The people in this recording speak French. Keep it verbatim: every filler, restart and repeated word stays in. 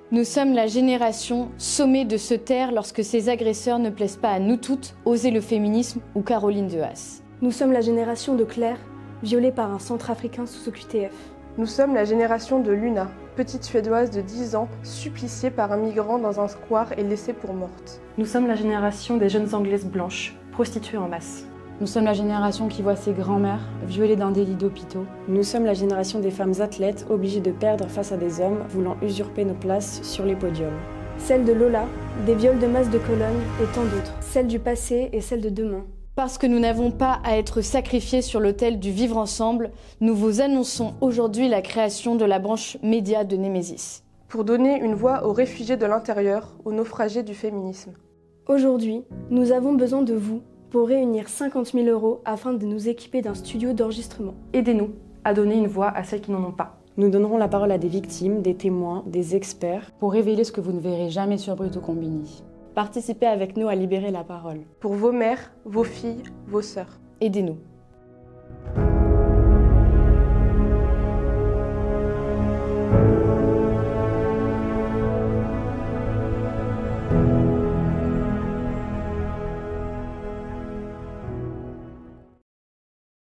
Nous sommes la génération sommée de se taire lorsque ses agresseurs ne plaisent pas à nous toutes, Oser le féminisme ou Caroline de Haas. Nous sommes la génération de Claire, violée par un centrafricain sous O Q T F. Nous sommes la génération de Luna, petite Suédoise de dix ans, suppliciée par un migrant dans un square et laissée pour morte. Nous sommes la génération des jeunes Anglaises blanches, prostituées en masse. Nous sommes la génération qui voit ses grands-mères violées dans des lits d'hôpitaux. Nous sommes la génération des femmes athlètes obligées de perdre face à des hommes voulant usurper nos places sur les podiums. Celle de Lola, des viols de masse de Cologne et tant d'autres. Celle du passé et celle de demain. Parce que nous n'avons pas à être sacrifiés sur l'autel du vivre ensemble, nous vous annonçons aujourd'hui la création de la branche média de Némésis. Pour donner une voix aux réfugiés de l'intérieur, aux naufragés du féminisme. Aujourd'hui, nous avons besoin de vous pour réunir cinquante mille euros afin de nous équiper d'un studio d'enregistrement. Aidez-nous à donner une voix à celles qui n'en ont pas. Nous donnerons la parole à des victimes, des témoins, des experts. Pour révéler ce que vous ne verrez jamais sur Brut ou Combini. Participez avec nous à libérer la parole. Pour vos mères, vos filles, vos sœurs. Aidez-nous.